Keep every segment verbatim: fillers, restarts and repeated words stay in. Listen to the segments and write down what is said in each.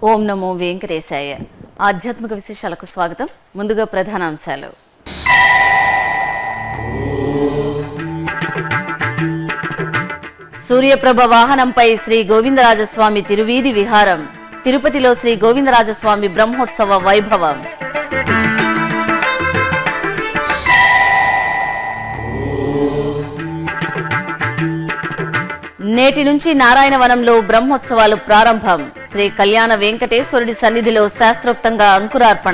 ఓం నమో వెంకటేశాయ. ఆధ్యాత్మిక విశేషాలకు స్వాగతం. ముందుగా ప్రధానాంశాలు. సూర్యప్రభ వాహనంపై శ్రీ గోవిందరాజస్వామి తిరువీధి విహారం. తిరుపతిలో శ్రీ గోవిందరాజస్వామి బ్రహ్మోత్సవ వైభవం. నేటి నుంచి నారాయణవనంలో బ్రహ్మోత్సవాలు ప్రారంభం. శ్రీ కళ్యాణ వెంకటేశ్వరుడి సన్నిధిలో శాస్త్రోక్తంగా అంకురార్పణ.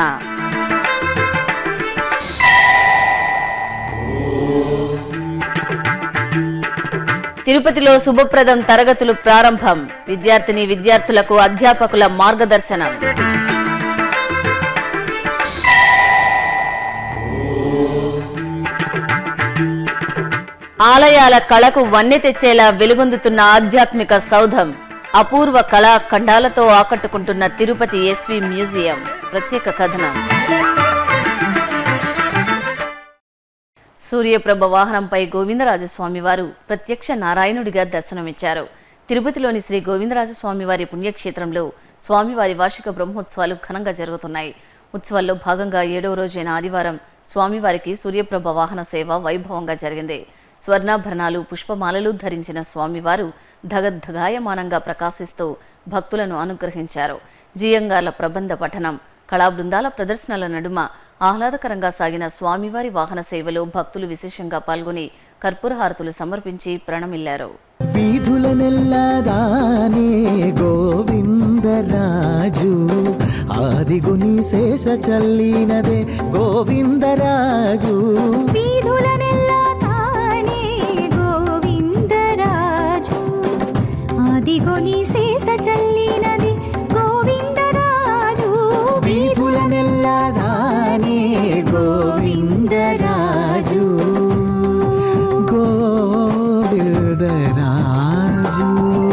తిరుపతిలో శుభప్రదం తరగతులు ప్రారంభం. విద్యార్థిని విద్యార్థులకు అధ్యాపకుల మార్గదర్శనం. ఆలయాల కళకు వన్నె తెచ్చేలా వెలుగొందుతున్న ఆధ్యాత్మిక సౌధం. అపూర్వ కళా ఖండాలతో ఆకట్టుకుంటున్న తిరుపతి ఎస్వి మ్యూజియం. ప్రత్యేక కథనం. సూర్యప్రభ వాహనంపై గోవిందరాజస్వామి వారు ప్రత్యక్ష నారాయణుడిగా దర్శనమిచ్చారు. తిరుపతిలోని శ్రీ గోవిందరాజస్వామి వారి పుణ్యక్షేత్రంలో స్వామివారి వార్షిక బ్రహ్మోత్సవాలు ఘనంగా జరుగుతున్నాయి. ఉత్సవాల్లో భాగంగా ఏడవ రోజైన ఆదివారం స్వామివారికి సూర్యప్రభ వాహన సేవ వైభవంగా జరిగింది. స్వర్ణాభరణాలు, పుష్పమాలలు ధరించిన స్వామివారు ధగద్ధగాయమానంగా ప్రకాశిస్తూ భక్తులను అనుగ్రహించారు. జీయంగార్ల ప్రబంధ పఠనం, కళా బృందాల ప్రదర్శనల నడుమ ఆహ్లాదకరంగా సాగిన స్వామివారి వాహన సేవలో భక్తులు విశేషంగా పాల్గొని కర్పూరహారతులు సమర్పించి ప్రణమిల్లారు. వీధులనెల్లదానే గోవిందరాజు ఆదిగుని శేష చల్లినదే గోవిందరాజు. వీధులనెల్లదానే గోవిందరాజు ఆదిగుని శేష చల్లినదే గోవిందరాజు. వీధులనెల్లదానే గోవిందరాజు గోవిందరాజు.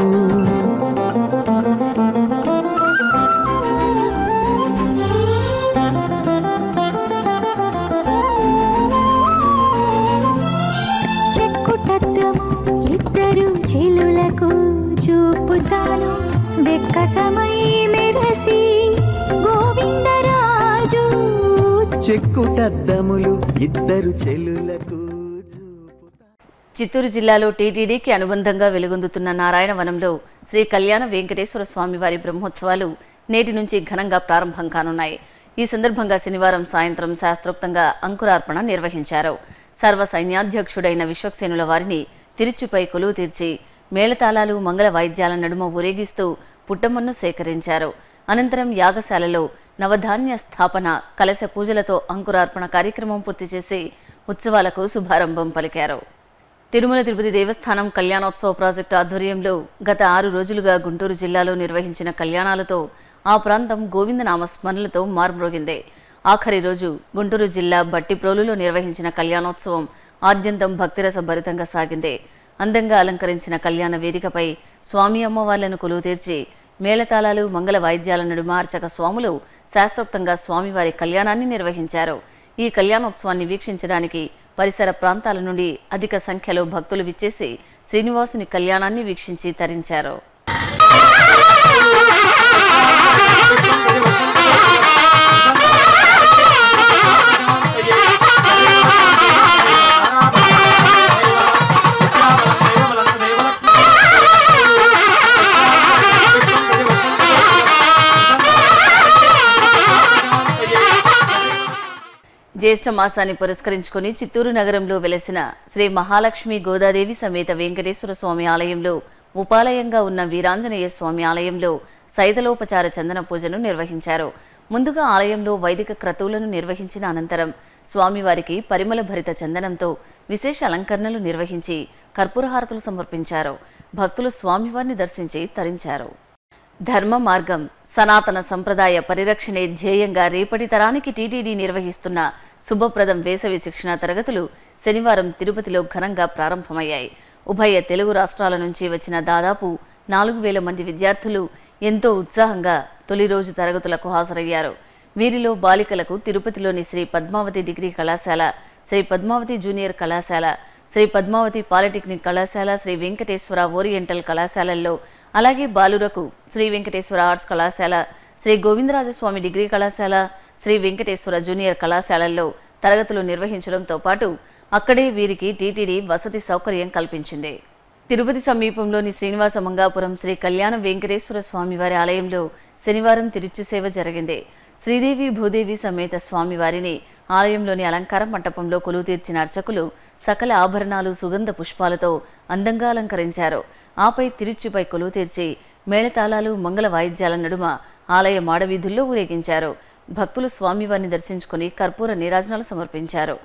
చెక్కుటద్దము ఇద్దరు చెలులకు చూపుతాను వెక్కసమై మెరసి గోవిందరాజు. చెక్కుటద్దములు ఇద్దరు చెలులకు. చిత్తూరు జిల్లాలో టీటీడీకి అనుబంధంగా వెలుగొందుతున్న నారాయణవనంలో శ్రీ కళ్యాణ వెంకటేశ్వర స్వామివారి బ్రహ్మోత్సవాలు నేటి నుంచి ఘనంగా ప్రారంభం కానున్నాయి. ఈ సందర్భంగా శనివారం సాయంత్రం శాస్త్రోక్తంగా అంకురార్పణ నిర్వహించారు. సర్వ సైన్యాధ్యక్షుడైన విశ్వక్సేనుల వారిని తిరుచుపై కొలువు తీర్చి మేళతాళాలు, మంగళ వాయిద్యాల నడుమ ఊరేగిస్తూ పుట్టమన్ను సేకరించారు. అనంతరం యాగశాలలో నవధాన్య స్థాపన, కలశ పూజలతో అంకురార్పణ కార్యక్రమం పూర్తి చేసి ఉత్సవాలకు శుభారంభం పలికారు. తిరుమల తిరుపతి దేవస్థానం కళ్యాణోత్సవ ప్రాజెక్టు ఆధ్వర్యంలో గత ఆరు రోజులుగా గుంటూరు జిల్లాలో నిర్వహించిన కళ్యాణాలతో ఆ ప్రాంతం గోవిందనామ స్మరణలతో మార్మ్రోగింది. ఆఖరి రోజు గుంటూరు జిల్లా బట్టిప్రోలులో నిర్వహించిన కళ్యాణోత్సవం ఆద్యంతం భక్తిరస భరితంగా సాగింది. అందంగా అలంకరించిన కళ్యాణ వేదికపై స్వామి అమ్మవార్లను కొలువు తీర్చి మేళతాళాలు, మంగళ వాయిద్యాల నడుమ అర్చక స్వాములు శాస్త్రోక్తంగా స్వామివారి కళ్యాణాన్ని నిర్వహించారు. ఈ కళ్యాణోత్సవాన్ని వీక్షించడానికి పరిసర ప్రాంతాల నుండి అధిక సంఖ్యలో భక్తులు విచ్చేసి శ్రీనివాసుని కళ్యాణాన్ని వీక్షించి తరించారు. జ్యేష్ఠ మాసాన్ని పురస్కరించుకుని చిత్తూరు నగరంలో వెలసిన శ్రీ మహాలక్ష్మి గోదాదేవి సమేత వెంకటేశ్వర స్వామి ఆలయంలో ఉపాలయంగా ఉన్న వీరాంజనేయ స్వామి ఆలయంలో సైతలోపచార చందన పూజను నిర్వహించారు. ముందుగా ఆలయంలో వైదిక క్రతువులను నిర్వహించిన అనంతరం స్వామివారికి పరిమళ భరిత చందనంతో విశేష అలంకరణలు నిర్వహించి కర్పూరహారతులు సమర్పించారు. భక్తులు స్వామివారిని దర్శించి తరించారు. ధర్మ మార్గం, సనాతన సంప్రదాయ పరిరక్షణే ధ్యేయంగా రేపటి తరానికి టీటీడీ నిర్వహిస్తున్న శుభప్రదం వేసవి శిక్షణ తరగతులు శనివారం తిరుపతిలో ఘనంగా ప్రారంభమయ్యాయి. ఉభయ తెలుగు రాష్ట్రాల నుంచి వచ్చిన దాదాపు నాలుగు వేల మంది విద్యార్థులు ఎంతో ఉత్సాహంగా తొలి రోజు తరగతులకు హాజరయ్యారు. వీరిలో బాలికలకు తిరుపతిలోని శ్రీ పద్మావతి డిగ్రీ కళాశాల, శ్రీ పద్మావతి జూనియర్ కళాశాల, శ్రీ పద్మావతి పాలిటెక్నిక్ కళాశాల, శ్రీ వెంకటేశ్వర ఓరియంటల్ కళాశాలల్లో, అలాగే బాలురకు శ్రీ వెంకటేశ్వర ఆర్ట్స్ కళాశాల, శ్రీ గోవిందరాజస్వామి డిగ్రీ కళాశాల, శ్రీ వెంకటేశ్వర జూనియర్ కళాశాలల్లో తరగతులు నిర్వహించడంతో పాటు అక్కడే వీరికి టీటీడీ వసతి సౌకర్యం కల్పించింది. తిరుపతి సమీపంలోని శ్రీనివాస మంగాపురం శ్రీ కళ్యాణ వెంకటేశ్వర స్వామివారి ఆలయంలో శనివారం తిరుచుసేవ జరిగింది. శ్రీదేవి భూదేవి సమేత స్వామివారిని ఆలయంలోని అలంకార మంటపంలో కొలువు తీర్చిన అర్చకులు సకల ఆభరణాలు, సుగంధ పుష్పాలతో అందంగా అలంకరించారు. ఆపై తిరుచిపై కొలువు తీర్చి మేళతాళాలు, మంగళ వాయిద్యాల నడుమ ఆలయ మాడవీధుల్లో ఊరేగించారు. భక్తులు స్వామివారిని దర్శించుకుని కర్పూర నీరాజనాలు సమర్పించారు.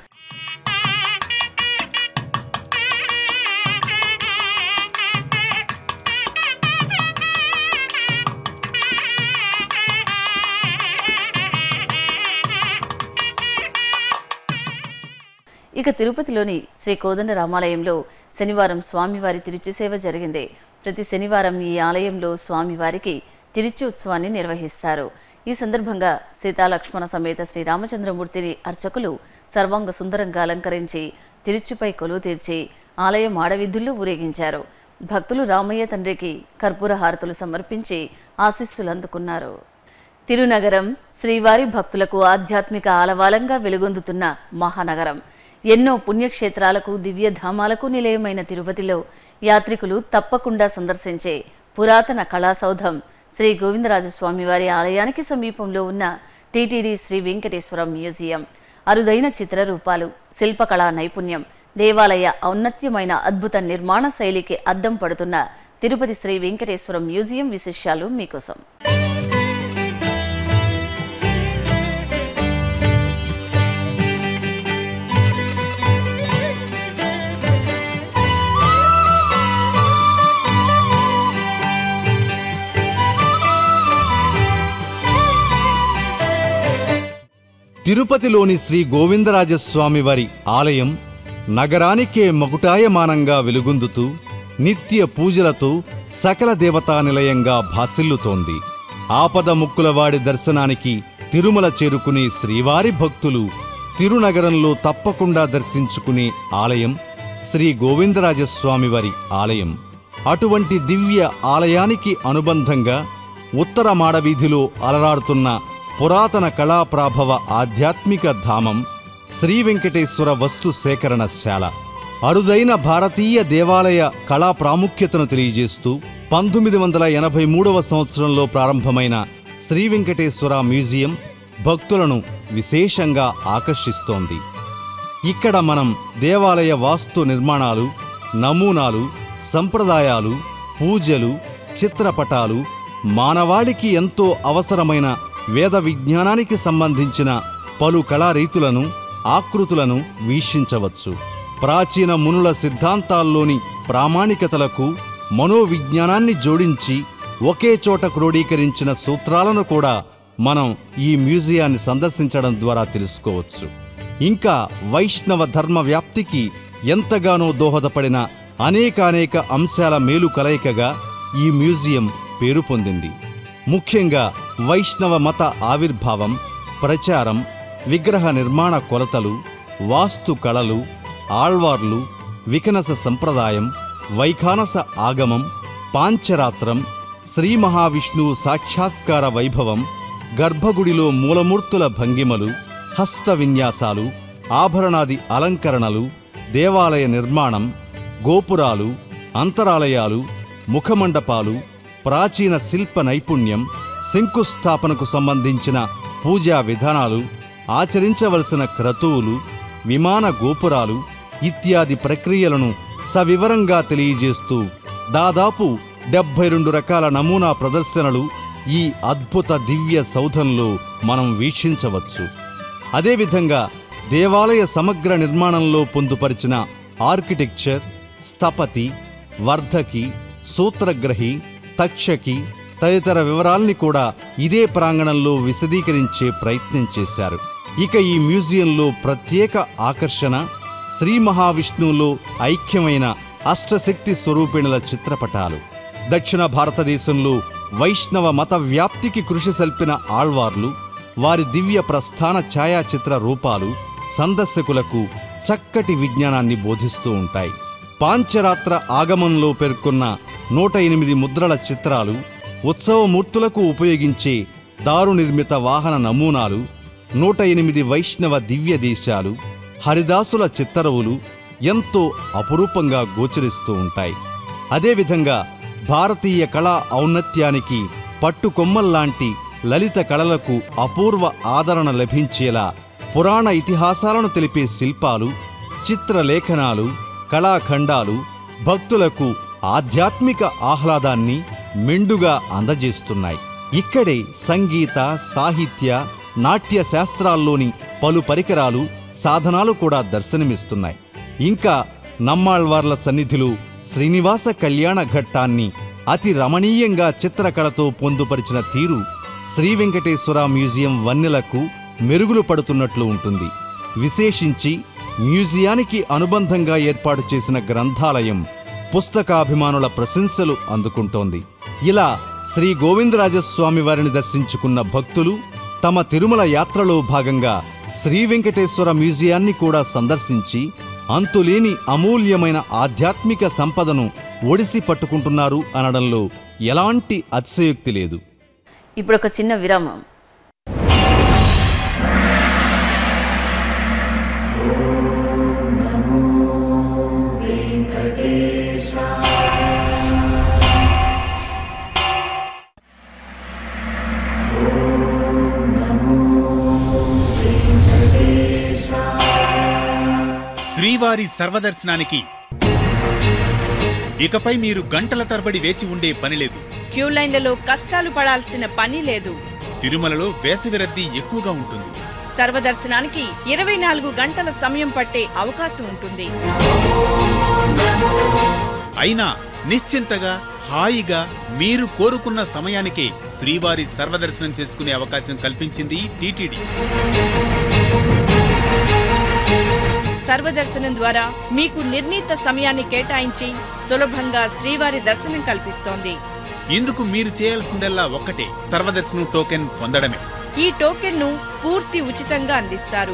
ఇక తిరుపతిలోని శ్రీ కోదండ రామాలయంలో శనివారం స్వామివారి తిరుచుసేవ జరిగింది. ప్రతి శనివారం ఈ ఆలయంలో స్వామివారికి తిరుచి ఉత్సవాన్ని నిర్వహిస్తారు. ఈ సందర్భంగా సీతాలక్ష్మణ సమేత శ్రీరామచంద్రమూర్తిని అర్చకులు సర్వాంగ సుందరంగా అలంకరించి తిరుచిపై కొలువు తీర్చి ఆలయం ఆడవిధుల్లో ఊరేగించారు. భక్తులు రామయ్య తండ్రికి కర్పూర హారతులు సమర్పించి ఆశీస్సులు అందుకున్నారు. తిరునగరం శ్రీవారి భక్తులకు ఆధ్యాత్మిక ఆలవాలంగా వెలుగొందుతున్న మహానగరం. ఎన్నో పుణ్యక్షేత్రాలకు, దివ్యధామాలకు నిలయమైన తిరుపతిలో యాత్రికులు తప్పకుండా సందర్శించే పురాతన కళాసౌధం శ్రీ గోవిందరాజస్వామివారి ఆలయానికి సమీపంలో ఉన్న టీటీడీ శ్రీ వెంకటేశ్వర మ్యూజియం. అరుదైన చిత్రరూపాలు, శిల్పకళా నైపుణ్యం, దేవాలయ ఔన్నత్యమైన అద్భుత నిర్మాణ శైలికి అద్దం పడుతున్న తిరుపతి శ్రీ వెంకటేశ్వర మ్యూజియం విశేషాలు మీకోసం. తిరుపతిలోని శ్రీ గోవిందరాజస్వామివారి ఆలయం నగరానికే మకుటాయమానంగా వెలుగొందుతూ నిత్య పూజలతో సకల దేవతా నిలయంగా భాసిల్లుతోంది. ఆపద ముక్కులవాడి దర్శనానికి తిరుమల చేరుకునే శ్రీవారి భక్తులు తిరునగరంలో తప్పకుండా దర్శించుకునే ఆలయం శ్రీ గోవిందరాజస్వామివారి ఆలయం. అటువంటి దివ్య ఆలయానికి అనుబంధంగా ఉత్తర మాడవీధిలో అలరాడుతున్న పురాతన కళాప్రాభవ ఆధ్యాత్మిక ధామం శ్రీ వెంకటేశ్వర వస్తు సేకరణశాల. అరుదైన భారతీయ దేవాలయ కళా ప్రాముఖ్యతను తెలియజేస్తూ పంతొమ్మిది వందల ఎనభై మూడవ సంవత్సరంలో ప్రారంభమైన శ్రీ వెంకటేశ్వర మ్యూజియం భక్తులను విశేషంగా ఆకర్షిస్తోంది. ఇక్కడ మనం దేవాలయ వాస్తు నిర్మాణాలు, నమూనాలు, సంప్రదాయాలు, పూజలు, చిత్రపటాలు, మానవాళికి ఎంతో అవసరమైన వేద విజ్ఞానానికి సంబంధించిన పలు కళారీతులను, ఆకృతులను వీక్షించవచ్చు. ప్రాచీన మునుల సిద్ధాంతాల్లోని ప్రామాణికతలకు మనోవిజ్ఞానాన్ని జోడించి ఒకే చోట క్రోడీకరించిన సూత్రాలను కూడా మనం ఈ మ్యూజియాన్ని సందర్శించడం ద్వారా తెలుసుకోవచ్చు. ఇంకా వైష్ణవ ధర్మ వ్యాప్తికి ఎంతగానో దోహదపడిన అనేకానేక అంశాల మేలు కలయికగా ఈ మ్యూజియం పేరు పొందింది. ముఖ్యంగా వైష్ణవ మత ఆవిర్భావం, ప్రచారం, విగ్రహ నిర్మాణ కొలతలు, వాస్తు కళలు, ఆళ్వార్లు, వికనస సంప్రదాయం, వైఖానస ఆగమం, పాంచరాత్రం, శ్రీ మహావిష్ణువు సాక్షాత్కార వైభవం, గర్భగుడిలో మూలమూర్తుల భంగిమలు, హస్త విన్యాసాలు, ఆభరణాది అలంకరణలు, దేవాలయ నిర్మాణం, గోపురాలు, అంతరాలయాలు, ముఖమండపాలు, ప్రాచీన శిల్ప నైపుణ్యం, శంకుస్థాపనకు సంబంధించిన పూజా విధానాలు, ఆచరించవలసిన క్రతువులు, విమాన గోపురాలు ఇత్యాది ప్రక్రియలను సవివరంగా తెలియజేస్తూ దాదాపు డెబ్బై రెండు రకాల నమూనా ప్రదర్శనలు ఈ అద్భుత దివ్య సౌధంలో మనం వీక్షించవచ్చు. అదేవిధంగా దేవాలయ సమగ్ర నిర్మాణంలో పొందుపరిచిన ఆర్కిటెక్చర్, స్థపతి, వర్ధకి, సూత్రగ్రహి, తక్షకి తదితర వివరాల్ని కూడా ఇదే ప్రాంగణంలో విశదీకరించే ప్రయత్నం చేశారు. ఇక ఈ మ్యూజియంలో ప్రత్యేక ఆకర్షణ శ్రీ మహావిష్ణువులో ఐక్యమైన అష్టశక్తి స్వరూపిణుల చిత్రపటాలు. దక్షిణ భారతదేశంలో వైష్ణవ మత వ్యాప్తికి కృషి సల్పిన ఆళ్వార్లు, వారి దివ్య ప్రస్థాన ఛాయాచిత్ర రూపాలు సందర్శకులకు చక్కటి విజ్ఞానాన్ని బోధిస్తూ ఉంటాయి. పాంచరాత్ర ఆగమంలో పేర్కొన్న నూట ఎనిమిది ముద్రల చిత్రాలు, ఉత్సవమూర్తులకు ఉపయోగించే దారు నిర్మిత వాహన నమూనాలు, నూట ఎనిమిది వైష్ణవ దివ్య దేశాలు, హరిదాసుల చిత్తరువులు ఎంతో అపురూపంగా గోచరిస్తూ ఉంటాయి. అదేవిధంగా భారతీయ కళా ఔన్నత్యానికి పట్టుకొమ్మల్లాంటి లలిత కళలకు అపూర్వ ఆదరణ లభించేలా పురాణ ఇతిహాసాలను తెలిపే శిల్పాలు, చిత్రలేఖనాలు, కళాఖండాలు భక్తులకు ఆధ్యాత్మిక ఆహ్లాదాన్ని మెండుగా అందజేస్తున్నాయి. ఇక్కడే సంగీత, సాహిత్య, నాట్య శాస్త్రాల్లోని పలు పరికరాలు, సాధనాలు కూడా దర్శనమిస్తున్నాయి. ఇంకా నమ్మాళ్వార్ల సన్నిధిలో శ్రీనివాస కళ్యాణ ఘట్టాన్ని అతి రమణీయంగా చిత్రకళతో పొందుపరిచిన తీరు శ్రీ వెంకటేశ్వర మ్యూజియం వన్నెలకు మెరుగులు పడుతున్నట్లు ఉంటుంది. విశేషించి మ్యూజియానికి అనుబంధంగా ఏర్పాటు చేసిన గ్రంథాలయం పుస్తకాభిమానుల ప్రశంసలు అందుకుంటోంది. ఇలా శ్రీ గోవిందరాజస్వామి వారిని దర్శించుకున్న భక్తులు తమ తిరుమల యాత్రలో భాగంగా శ్రీ వెంకటేశ్వర మ్యూజియాన్ని కూడా సందర్శించి అంతులేని అమూల్యమైన ఆధ్యాత్మిక సంపదను ఒడిసి పట్టుకుంటున్నారు అనడంలో ఎలాంటి అతిశయోక్తి లేదు. ఇప్పుడు ఒక చిన్న విరామం. శ్రీవారి సర్వదర్శనానికి ఇకపై మీరు గంటల తరబడి వేచి ఉండే పని లేదు. క్యూ లైన్లలో కష్టాలు పడాల్సిన పని లేదు. తిరుమలలో వేసవి రద్దీ ఎక్కువగా ఉంటుంది. సర్వదర్శనానికి ఇరవై నాలుగు గంటల సమయం పట్టే అవకాశం ఉంటుంది. అయినా నిశ్చింతగా, హాయిగా మీరు కోరుకున్న సమయానికే శ్రీవారి సర్వదర్శనం చేసుకునే అవకాశం కల్పించింది టీటీడీ. సర్వదర్శనం ద్వారా మీకు నిర్ణీత సమయాన్ని కేటాయించి సులభంగా శ్రీవారి దర్శనం కల్పిస్తోంది. ఇందుకు మీరు చేయాల్సిందల్లా ఒక్కటే, సర్వదర్శనం టోకెన్ పొందడమే. ఈ టోకెన్ ను పూర్తి ఉచితంగా అందిస్తారు.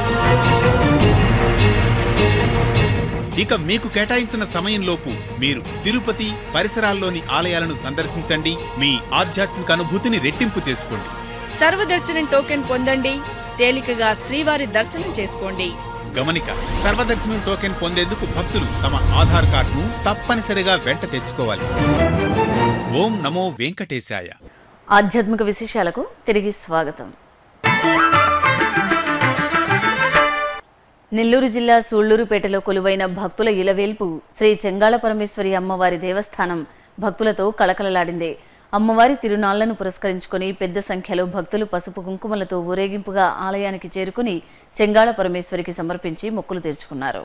ఇక మీకు కేటాయించిన సమయంలోపు మీరు తిరుపతి పరిసరాల్లోని ఆలయాలను సందర్శించండి. మీ ఆధ్యాత్మిక అనుభూతిని రెట్టింపు చేసుకోండి. సర్వదర్శనం టోకెన్ పొందండి. తేలికగా శ్రీవారి దర్శనం చేసుకోండి. గమనిక, సర్వదర్శనం టోకెన్ పొందేందుకు భక్తులు తమ ఆధార్ కార్డును తప్పనిసరిగా వెంట తెచ్చుకోవాలి. ఓం నమో వెంకటేశాయ. ఆధ్యాత్మిక విశేషాలకు తిరిగి స్వాగతం. నెల్లూరు జిల్లా సూళ్లూరుపేటలో కొలువైన భక్తుల ఇలవేల్పు శ్రీ చెంగాళ పరమేశ్వరి అమ్మవారి దేవస్థానం భక్తులతో కళకళలాడింది. అమ్మవారి తిరునాళ్లను పురస్కరించుకుని పెద్ద సంఖ్యలో భక్తులు పసుపు కుంకుమలతో ఊరేగింపుగా ఆలయానికి చేరుకుని చెంగాళ పరమేశ్వరికి సమర్పించి మొక్కులు తీర్చుకున్నారు.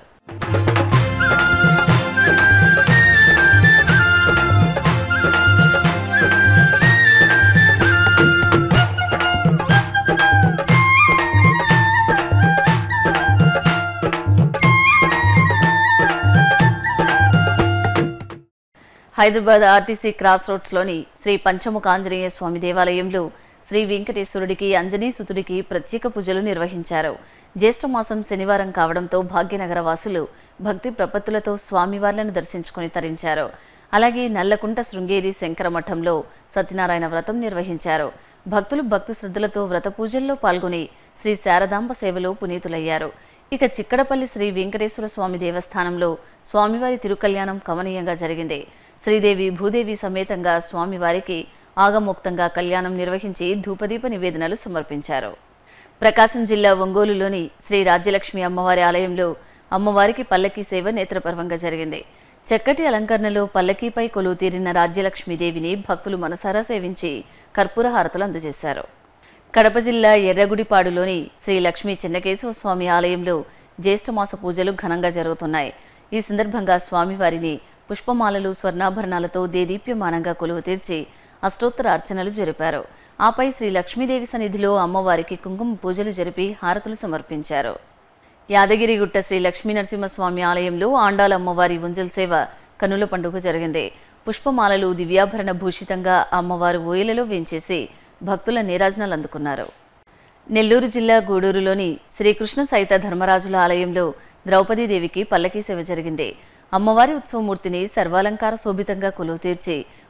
హైదరాబాద్ ఆర్టీసీ క్రాస్ రోడ్స్లోని శ్రీ పంచముఖ ఆంజనేయ స్వామి దేవాలయంలో శ్రీ వెంకటేశ్వరుడికి అంజనీ సుతుడికి ప్రత్యేక పూజలు నిర్వహించారు. జ్యేష్ఠమాసం శనివారం కావడంతో భాగ్యనగర వాసులు భక్తి ప్రపత్తులతో స్వామివార్లను దర్శించుకుని తరించారు. అలాగే నల్లకుంట శృంగేరి శంకర మఠంలో సత్యనారాయణ వ్రతం నిర్వహించారు. భక్తులు భక్తి శ్రద్ధలతో వ్రత పూజల్లో పాల్గొని శ్రీ శారదాంబ సేవలో పునీతులయ్యారు. ఇక చిక్కడపల్లి శ్రీ వెంకటేశ్వర స్వామి దేవస్థానంలో స్వామివారి తిరుకల్యాణం కమనీయంగా జరిగింది. శ్రీదేవి భూదేవి సమేతంగా స్వామివారికి ఆగమోక్తంగా కళ్యాణం నిర్వహించి ధూపదీప నివేదనలు సమర్పించారు. ప్రకాశం జిల్లా ఒంగోలులోని శ్రీ రాజ్యలక్ష్మి అమ్మవారి ఆలయంలో అమ్మవారికి పల్లకీ సేవ నేత్రపర్వంగా జరిగింది. చక్కటి అలంకరణలో పల్లకీపై కొలువు తీరిన రాజ్యలక్ష్మీదేవిని భక్తులు మనసారా సేవించి కర్పూర హారతులు అందజేశారు. కడప జిల్లా ఎర్రగుడిపాడులోని శ్రీ లక్ష్మీ చెన్నకేశవ స్వామి ఆలయంలో జ్యేష్ఠమాస పూజలు ఘనంగా జరుగుతున్నాయి. ఈ సందర్భంగా స్వామివారిని పుష్పమాలలు, స్వర్ణాభరణాలతో దేదీప్యమానంగా కొలువు తీర్చి అష్టోత్తర అర్చనలు జరిపారు. ఆపై శ్రీ లక్ష్మీదేవి సన్నిధిలో అమ్మవారికి కుంకుమ పూజలు జరిపి హారతులు సమర్పించారు. యాదగిరిగుట్ట శ్రీ లక్ష్మీ నరసింహస్వామి ఆలయంలో ఆండాల అమ్మవారి ఉంజల్ సేవ కన్నుల పండుగ జరిగింది. పుష్పమాలలు దివ్యాభరణ భూషితంగా అమ్మవారు ఊయలలో వేంచేసి భక్తుల నీరాజనాలు అందుకున్నారు. నెల్లూరు జిల్లా గూడూరులోని శ్రీకృష్ణ సైత ధర్మరాజుల ఆలయంలో ద్రౌపదీదేవికి పల్లకీ సేవ జరిగింది. అమ్మవారి ఉత్సవమూర్తిని సర్వాలంకార శోభితంగా కొలువు తీర్చి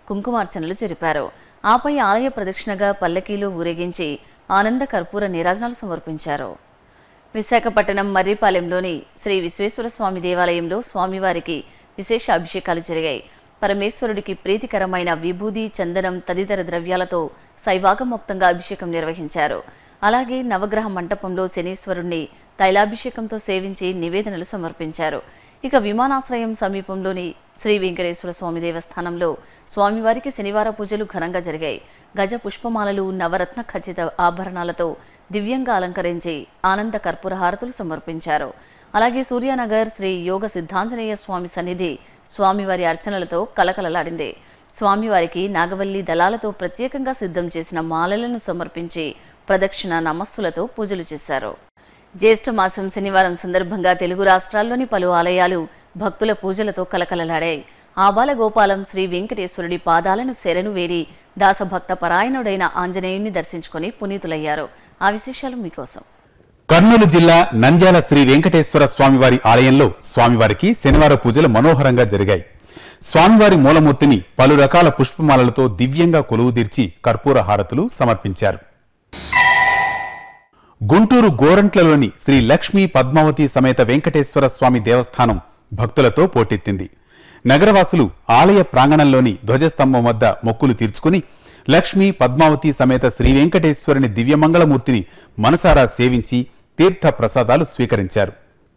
కుంకుమార్చనలు జరిపారు. ఆపై ఆలయ ప్రదక్షిణగా పల్లకీలో ఊరేగించి ఆనంద కర్పూర నీరాజనాలు సమర్పించారు. విశాఖపట్నం మర్రిపాలెంలోని శ్రీ విశ్వేశ్వర స్వామి దేవాలయంలో స్వామివారికి విశేష అభిషేకాలు జరిగాయి. పరమేశ్వరుడికి ప్రీతికరమైన విభూది, చందనం తదితర ద్రవ్యాలతో శైవాగమోక్తంగా అభిషేకం నిర్వహించారు. అలాగే నవగ్రహ మంటపంలో శనీశ్వరుణ్ణి తైలాభిషేకంతో సేవించి నివేదనలు సమర్పించారు. ఇక విమానాశ్రయం సమీపంలోని శ్రీ వెంకటేశ్వర స్వామి దేవస్థానంలో స్వామివారికి శనివార పూజలు ఘనంగా జరిగాయి. గజ పుష్పమాలలు, నవరత్న ఖచ్చిత ఆభరణాలతో దివ్యంగా అలంకరించి ఆనంద కర్పూర హారతులు సమర్పించారు. అలాగే సూర్యానగర్ శ్రీ యోగ సిద్ధాంజనేయ స్వామి సన్నిధి స్వామివారి అర్చనలతో కళకళలాడింది. స్వామివారికి నాగవల్లి దళాలతో ప్రత్యేకంగా సిద్ధం చేసిన మాలలను సమర్పించి ప్రదక్షిణ నమస్సులతో పూజలు చేశారు. జ్యేష్ఠ మాసం శనివారం సందర్భంగా తెలుగు రాష్ట్రాల్లోని పలు ఆలయాలు భక్తుల పూజలతో కలకలలాడాయి. ఆబాల గోపాలం శ్రీ వెంకటేశ్వరుడి పాదాలను శరణు వేరి దాసభక్త పరాయణుడైన ఆంజనేయుని దర్శించుకుని పునీతులయ్యారు. ఆ విశేషాలు మీకోసం. కర్నూలు జిల్లా నంద్యాల శ్రీ వెంకటేశ్వర స్వామివారి ఆలయంలో స్వామివారికి శనివార పూజలు మనోహరంగా జరిగాయి. స్వామివారి మూలమూర్తిని పలు రకాల పుష్పమాలలతో దివ్యంగా కొలువుదీర్చి కర్పూర హారతులు సమర్పించారు. గుంటూరు గోరంట్లలోని శ్రీ లక్ష్మీ పద్మావతి సమేత వెంకటేశ్వర స్వామి దేవస్థానం భక్తులతో పోటెత్తింది. నగరవాసులు ఆలయ ప్రాంగణంలోని ధ్వజస్తంభం వద్ద మొక్కులు తీర్చుకుని లక్ష్మీ పద్మావతి సమేత శ్రీ వెంకటేశ్వరుని దివ్యమంగళమూర్తిని మనసారా సేవించి తీర్థ ప్రసాదాలు స్వీకరించారు.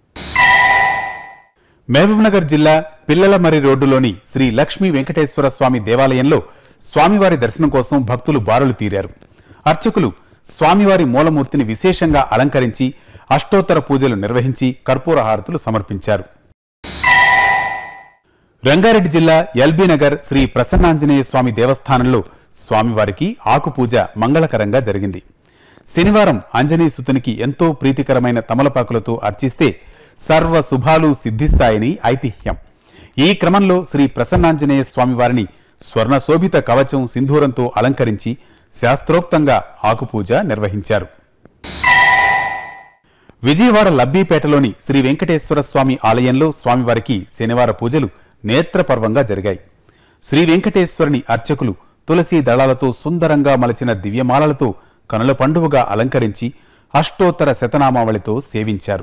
మహబూబ్నగర్ జిల్లా పిల్లలమర్రి రోడ్డులోని శ్రీ లక్ష్మీ వెంకటేశ్వర స్వామి దేవాలయంలో స్వామివారి దర్శనం కోసం భక్తులు బారులు తీరారు. అర్చకులు స్వామివారి మూలమూర్తిని విశేషంగా అలంకరించి అష్టోత్తర పూజలు నిర్వహించి కర్పూర హారతులు సమర్పించారు. రంగారెడ్డి జిల్లా ఎల్బీ నగర్ శ్రీ ప్రసన్నాంజనేయ స్వామి దేవస్థానంలో స్వామివారికి ఆకుపూజ మంగళకరంగా జరిగింది. శనివారం ఆంజనేయ సుతునికి ఎంతో ప్రీతికరమైన తమలపాకులతో అర్చిస్తే సర్వ శుభాలు సిద్ధిస్తాయని ఐతిహ్యం. ఈ క్రమంలో శ్రీ ప్రసన్నాంజనేయ స్వామివారిని స్వర్ణశోభిత కవచం సింధూరంతో అలంకరించి శాస్త్రోక్తంగా ఆకుపూజ నిర్వహించారు. విజయవాడ లబ్బీపేటలోని శ్రీ వెంకటేశ్వర స్వామి ఆలయంలో స్వామివారికి శనివార పూజలు నేత్రపర్వంగా జరిగాయి. శ్రీ వెంకటేశ్వరుని అర్చకులు తులసీ దళాలతో సుందరంగా మలచిన దివ్యమాలలతో కనుల పండువగా అలంకరించి అష్టోత్తర శతనామావళితో సేవించారు.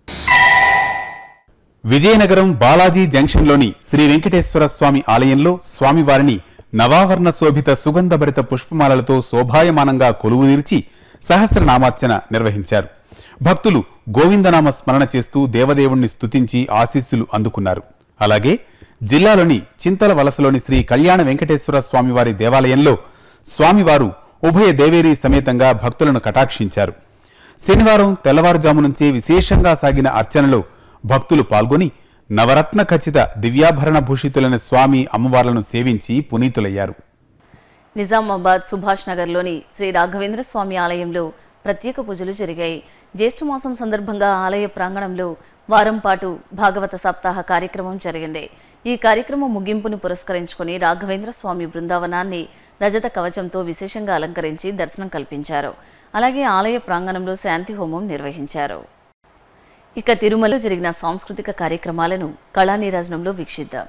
విజయనగరం బాలాజీ జంక్షన్లోని శ్రీ వెంకటేశ్వర స్వామి ఆలయంలో స్వామివారిని నవావర్ణ శోభిత సుగంధభరిత పుష్పమాలలతో శోభాయమానంగా కొలువుదీర్చి సహస్రనామార్చన నిర్వహించారు. భక్తులు గోవిందనామ స్మరణ చేస్తూ దేవదేవుణ్ణి స్తుతించి ఆశీస్సులు అందుకున్నారు. అలాగే జిల్లాలోని చింతల వలసలోని శ్రీ కళ్యాణ వెంకటేశ్వర స్వామివారి దేవాలయంలో స్వామివారు ఉభయ దేవేరీ సమేతంగా భక్తులను కటాక్షించారు. శనివారం తెల్లవారుజాము నుంచే విశేషంగా సాగిన అర్చనలో భక్తులు పాల్గొని నవరత్న ఖచ్చిత దివ్యాభరణ భూషితులైన స్వామి అమ్మవార్లను సేవించి పునీతులయ్యారు. నిజామాబాద్ సుభాష్ నగర్లోని శ్రీ రాఘవేంద్ర స్వామి ఆలయంలో ప్రత్యేక పూజలు జరిగాయి. జ్యేష్ఠమాసం సందర్భంగా ఆలయ ప్రాంగణంలో వారం పాటు భాగవత సప్తాహ కార్యక్రమం జరిగింది. ఈ కార్యక్రమం ముగింపును పురస్కరించుకుని రాఘవేంద్ర స్వామి బృందావనాన్ని రజత కవచంతో విశేషంగా అలంకరించి దర్శనం కల్పించారు. అలాగే ఆలయ ప్రాంగణంలో శాంతి హోమం నిర్వహించారు. ఇక తిరుమలలో జరిగిన సాంస్కృతిక కార్యక్రమాలను కళానీరాజనంలో వీక్షిద్దాం.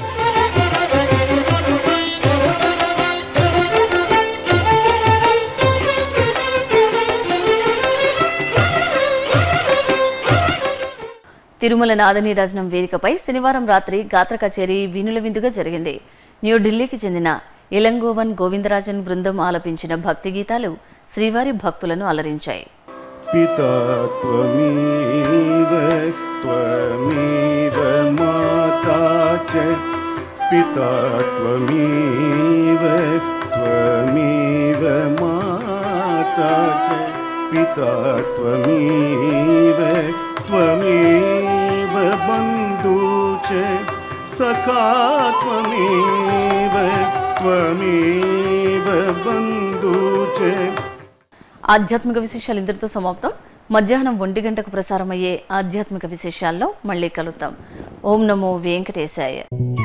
తిరుమల నాదనీరాజనం వేదికపై శనివారం రాత్రి గాత్ర కచేరీ వీణుల విందుగా జరిగింది. న్యూఢిల్లీకి చెందిన ఇలంగోవన్ గోవిందరాజన్ బృందం ఆలపించిన భక్తి గీతాలు శ్రీవారి భక్తులను అలరించాయి. పితా త్వమేవ త్వమేవ మాతా చ పితా త్వమేవ త్వమేవ మాతా చ పితా త్వమేవ త్వమేవ బంధూ చ సఖా త్వమేవ త్వమేవ బంధూ చ. ఆధ్యాత్మిక విశేషాలు ఇంతటితో సమాప్తం. మధ్యాహ్నం ఒంటి గంటకు ప్రసారమయ్యే ఆధ్యాత్మిక విశేషాల్లో మళ్ళీ కలుద్దాం. ఓం నమో వెంకటేశాయ.